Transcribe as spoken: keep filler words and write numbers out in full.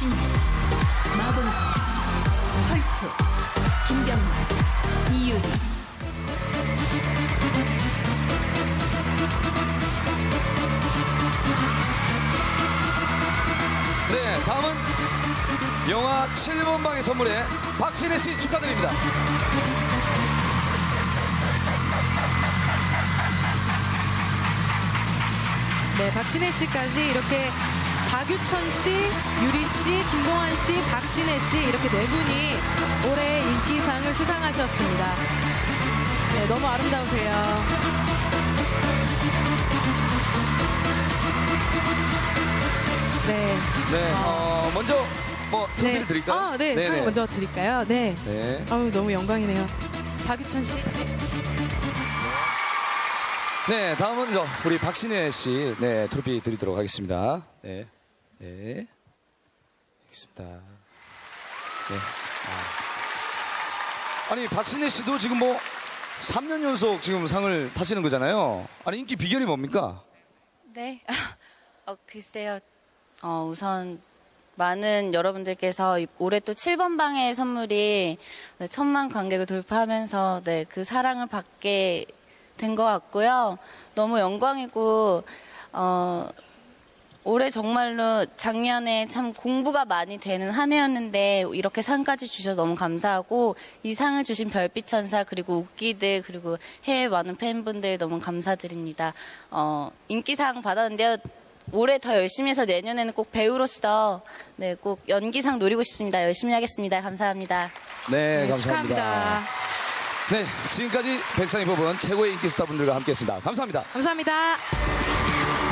박신혜, 마본수, 털투, 김병만, 이유리. 네, 다음은 영화 칠 번 방의 선물에 박신혜 씨 축하드립니다. 네, 박신혜 씨까지 이렇게 박유천 씨, 유리 씨, 김동완 씨, 박신혜 씨 이렇게 네 분이 올해 인기상을 수상하셨습니다. 네, 너무 아름다우세요. 네. 네, 어, 먼저 뭐 트로피를 네. 드릴까요? 아, 네, 네네. 상을 먼저 드릴까요? 네. 네. 아우, 너무 영광이네요. 박유천 씨. 네, 다음은 저 우리 박신혜 씨, 네, 트로피 드리도록 하겠습니다. 네, 네, 알겠습니다. 네. 아. 아니 박신혜 씨도 지금 뭐 삼 년 연속 지금 상을 타시는 거잖아요. 아니 인기 비결이 뭡니까? 네, 어, 글쎄요. 어, 우선 많은 여러분들께서 올해 또 칠 번 방의 선물이 네, 천만 관객을 돌파하면서 네, 그 사랑을 받게 된 것 같고요. 너무 영광이고 어, 올해 정말로 작년에 참 공부가 많이 되는 한 해였는데 이렇게 상까지 주셔서 너무 감사하고 이 상을 주신 별빛천사 그리고 웃기들 그리고 해외 많은 팬분들 너무 감사드립니다. 어, 인기상 받았는데요. 올해 더 열심히 해서 내년에는 꼭 배우로서 네, 꼭 연기상 노리고 싶습니다. 열심히 하겠습니다. 감사합니다. 네, 네, 감사합니다. 축하합니다. 네, 지금까지 백상이 뽑은 최고의 인기 스타분들과 함께했습니다. 감사합니다. 감사합니다.